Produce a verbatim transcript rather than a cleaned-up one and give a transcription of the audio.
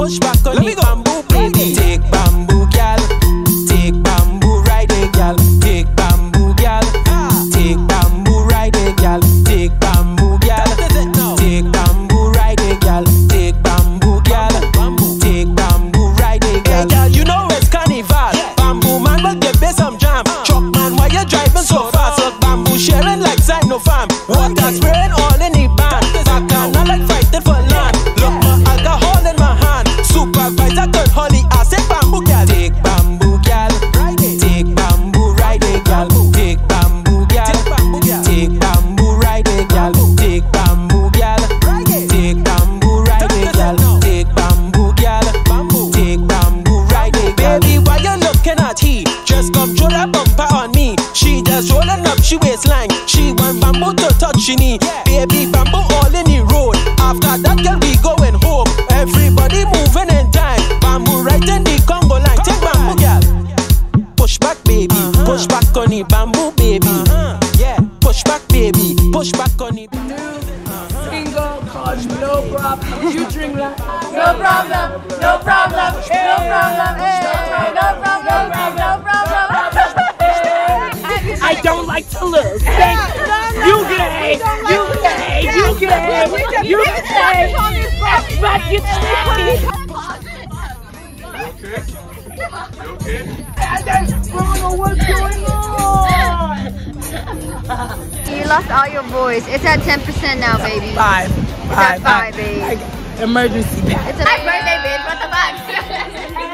push back on the bamboo, baby. Take bamboo, gal. Take bamboo, ride it, gal. Take bamboo, gal. Take bamboo, ride it, gal. Take bamboo, gal. Take bamboo, ride it, gal. Take bamboo, gal. Take bamboo, ride it, gal. Hey, gal, you know it's Carnival. Bamboo man will give me some jam. Truck man, why you driving so fast? Look, bamboo sharing like side no farm. Water spraying all in the band. Bacana like fighting for land. Look, my alcohol in my hand. Supervisor could holly. I said bamboo, gal. Take bamboo, gal. Take bamboo, ride it, gal. Take bamboo, gal. Take bamboo, ride it, gal. Take bamboo, gal. Take bamboo, ride it, gal. Take bamboo, gal. Take bamboo, ride it, baby. Why you looking at he? Just come throw that bumper on me. She just rolling up, she waistline. She want bamboo to touch she knee. Baby, bamboo all in the road. After that, girl, we going home. Everybody moving in time. Bamboo right in the Congo line. Take bamboo, girl. Push back, baby. Push back on the bamboo, baby. Yeah. Push back, baby. Push back on the. Single coach, no problem. You drink that? No problem. No problem. No problem. No problem. No problem. No problem. I don't like to lose. You gay. You gay. You gay. You gay. But you tricky. Okay? You okay? I don't know what's going on. You lost all your voice. It's at ten percent now, baby. Five. It's at five, baby. Emergency. It's a birthday, bitch. What the fuck?